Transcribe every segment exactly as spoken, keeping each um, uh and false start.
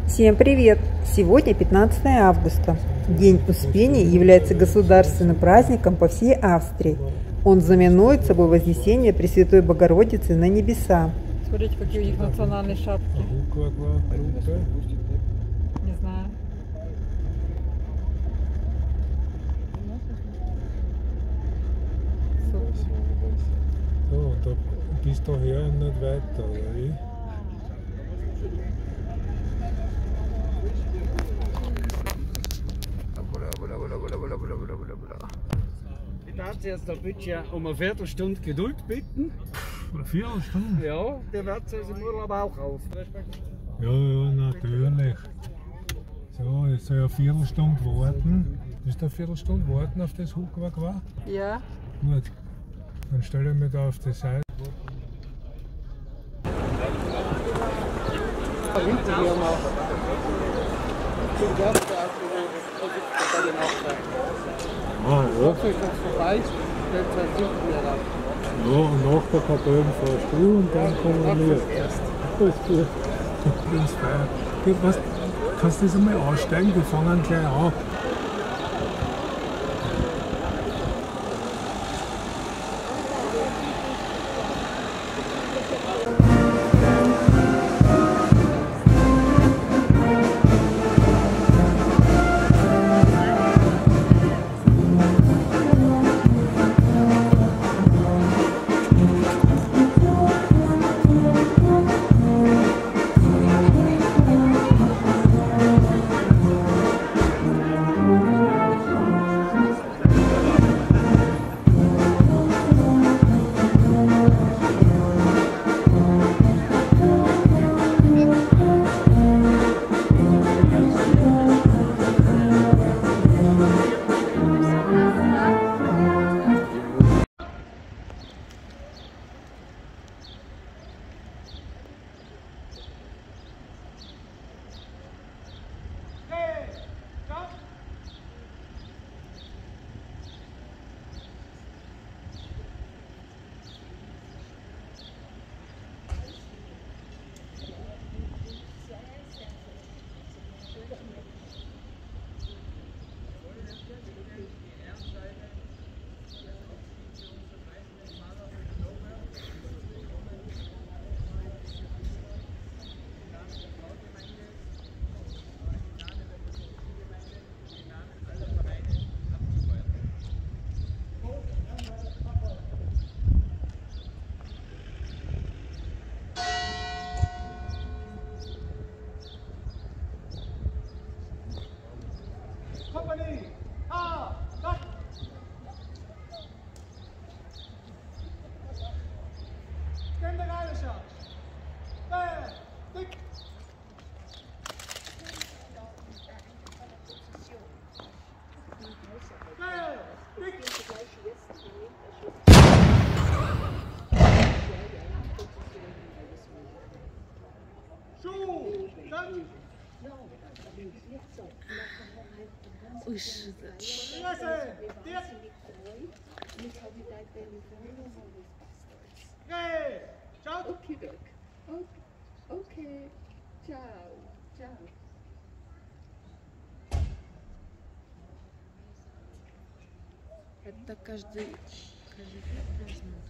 Всем привет! Сегодня пятнадцатое августа. День Успения является государственным праздником по всей Австрии. Он знаменует собой вознесение Пресвятой Богородицы на небеса. Смотрите, какие у них национальные шапки. Не знаю. So, da bis daher nicht weiter, oder wie? Ich darf Sie jetzt da bitte um eine Viertelstunde Geduld bitten. Eine Viertelstunde? Ja, der wird Sie im Urlaub auch auf. Ja, ja, natürlich. So, jetzt soll ich eine Viertelstunde warten. Ist eine Viertelstunde warten auf das Huckwag war? Ja. Gut. Dann stelle ich mich da auf die Seite. Ah, ja. Ja, und nach der Kapelle fährst du und dann kommen wir. Alles gut. Ich bin's feiern. Du, was, kannst du das einmal aussteigen? Wir fangen gleich an. Company! Ah! Back! Stand the guy shot! There! Dick! There! Dick! Schuh! Stand! Okay, okay, ciao, ciao. Это каждый, каждый празднует.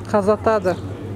Хазатада.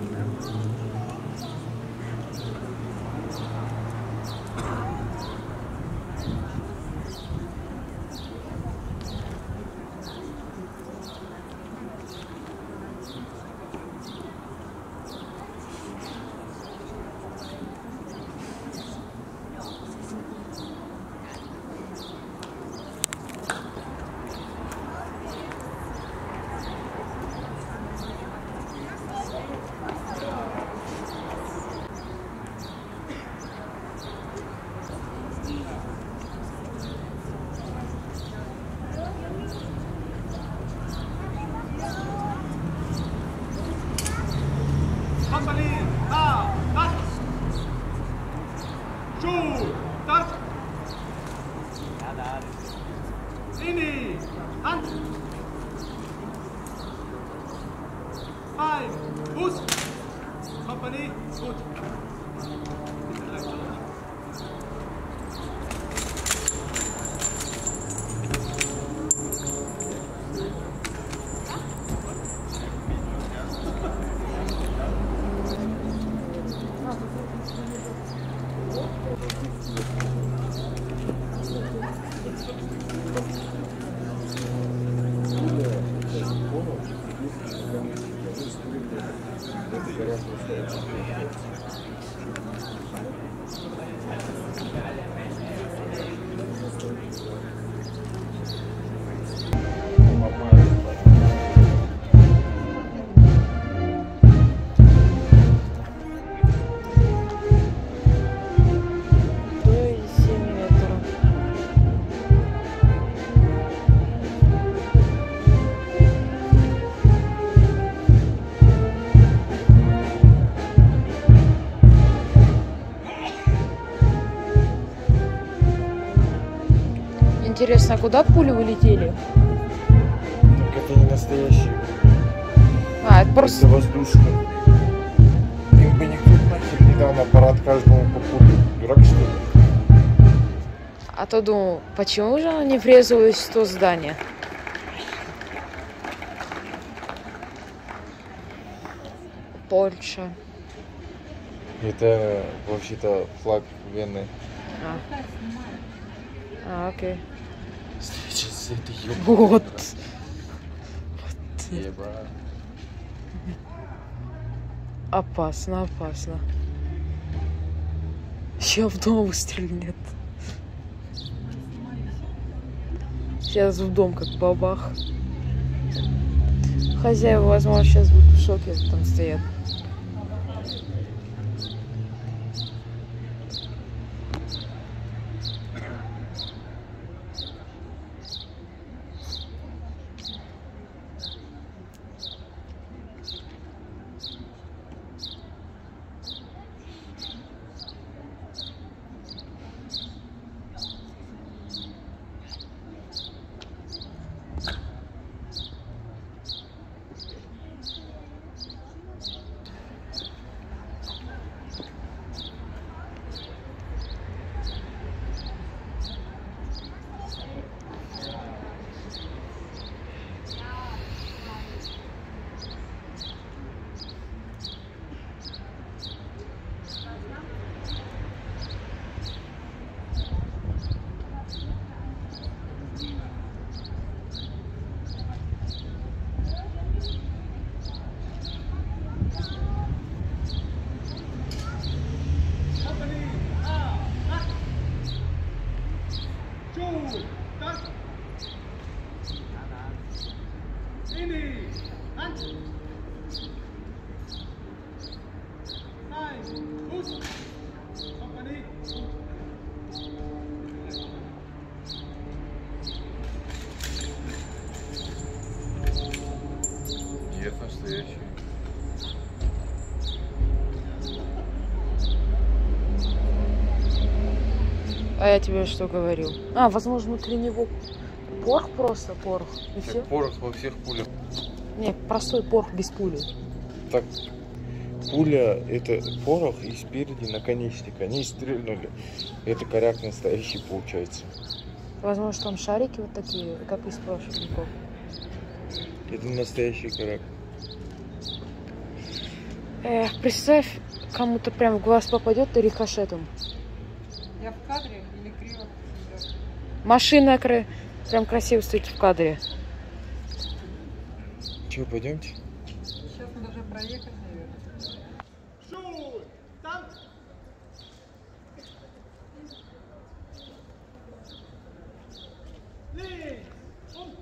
Company, ah, das. Schuh, das. Ini, Hand. Ein, Fuß. Company, gut. Интересно, куда пули улетели? Так это не настоящие. А, это просто... Это воздушка. Им бы никто нахер не дал аппарат каждому по пулю. Дурак, что ли? А то думал, почему же она не врезалась в то здание? Польша. Это вообще-то флаг Вены. А, а окей. Сейчас это ёб... Вот. Еба. Опасно, опасно. Еще в дом выстрелит. Сейчас в дом как бабах. Хозяева, возможно, сейчас будут в шоке, там стоят. Нет, настоящий. А я тебе что говорил? А, возможно, внутри него порох просто, порох. И Так все? порох во всех пулях. Не, простой порох без пули. Так, пуля это порох и спереди наконечник. Они стрельнули. Это коряк настоящий получается. Возможно, там шарики вот такие, как из прошлых веков. Это настоящий коряк. Эх, представь, кому-то прям в глаз попадет и рикошетом. Я в кадре или криво? Машина кра- прям красиво стоит в кадре. Че, пойдемте? Сейчас мы должны проехать, наверное. Шут! Танк! Links! Um!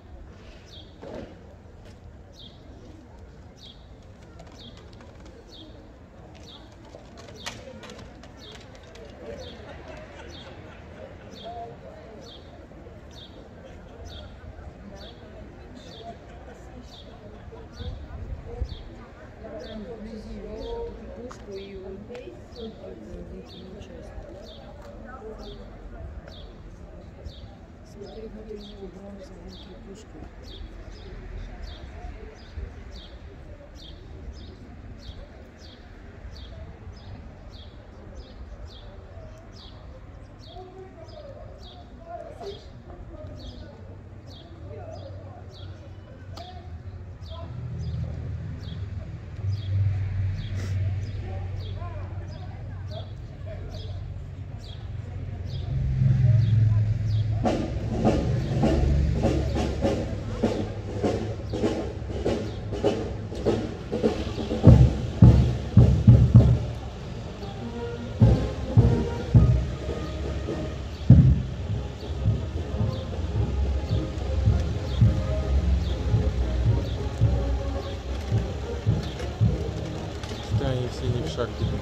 Да, они все не в шаг идут.